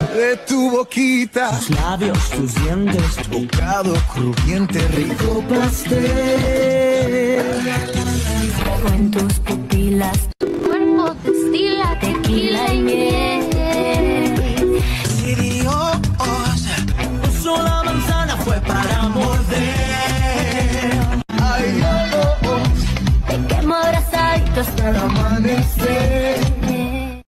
de tu boquita, tus labios, tus dientes, tu bocado crujiente, rico pastel. En tus pupilas